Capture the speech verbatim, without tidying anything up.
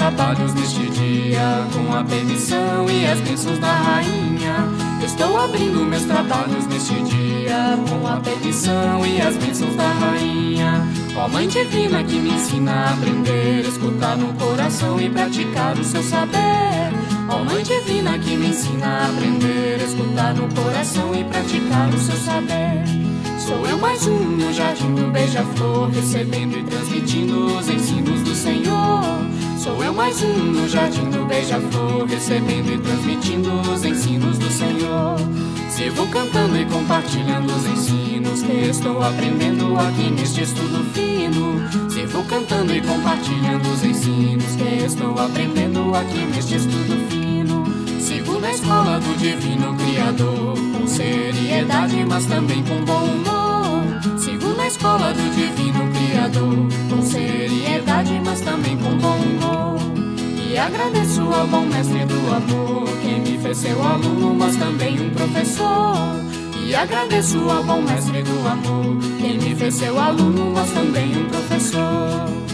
trabalhos neste dia, com a permissão e as bênçãos da rainha. Estou abrindo meus trabalhos neste dia, com a permissão e as bênçãos da rainha. Ó Mãe Divina que me ensina a aprender, escutar no coração e praticar o seu saber. Ó Mãe Divina que me ensina a aprender, escutar no coração e praticar o seu saber. Sou eu mais um no jardim do beija-flor, recebendo e transmitindo os ensinos do Senhor. Sou eu mais um no jardim do beija-flor, recebendo e transmitindo os ensinos do Senhor. Sirvo cantando e compartilhando os ensinos que estou aprendendo aqui neste estudo fino. Sirvo cantando e compartilhando os ensinos que estou aprendendo aqui neste estudo fino. Sigo na escola do Divino Criador, com seriedade, mas também com bom humor. Sigo na escola do Divino Criador, com seriedade, mas também com bom humor. E agradeço ao bom mestre do amor, que me fez seu aluno, mas também um professor. E agradeço ao bom mestre do amor, que me fez seu aluno, mas também um professor.